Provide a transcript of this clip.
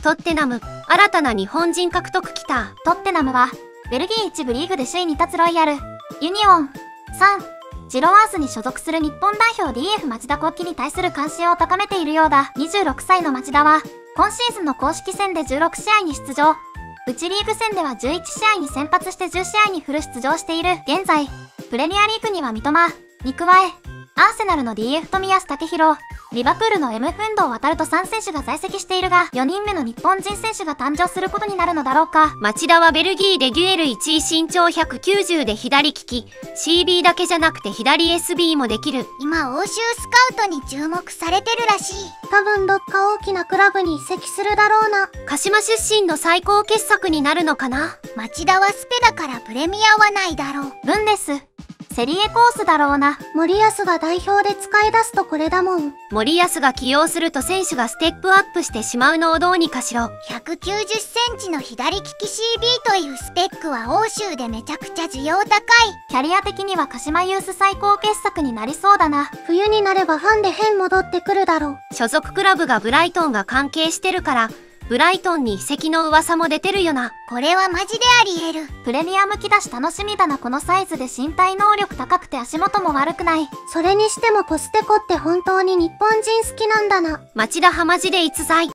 トッテナム、新たな日本人獲得きた。 トッテナムは、ベルギー1部リーグで首位に立つロイヤル、ユニオン、ジロワースに所属する日本代表 DF 町田国旗に対する関心を高めているようだ。26歳の町田は、今シーズンの公式戦で16試合に出場。内リーグ戦では11試合に先発して10試合にフル出場している。現在、プレミアリーグには三笘に加え、アーセナルの DF 冨安健洋、リバプールの M フンドウ航と3選手が在籍しているが、4人目の日本人選手が誕生することになるのだろうか。 町田はベルギーレギュエル1位、身長190で左利き、CB だけじゃなくて左 SB もできる。 今欧州スカウトに注目されてるらしい。 多分どっか大きなクラブに移籍するだろうな。 鹿島出身の最高傑作になるのかな。 町田はスペだからプレミアはないだろう。 ブンデス、セリエコースだろうな。森保が代表で使い出すとこれだもん。 森保が起用すると選手がステップアップしてしまうのをどうにかしろ。 190センチの左利き CB というスペックは欧州でめちゃくちゃ需要高い。 キャリア的には鹿島ユース最高傑作になりそうだな。冬になればファンで変戻ってくるだろう。 所属クラブがブライトンが関係してるから、ブライトンに移籍の噂も出てるよな。 これはマジであり得る。 プレミアム機だし楽しみだな。このサイズで身体能力高くて足元も悪くない。それにしてもコステコって本当に日本人好きなんだな。 町田はマジで逸材。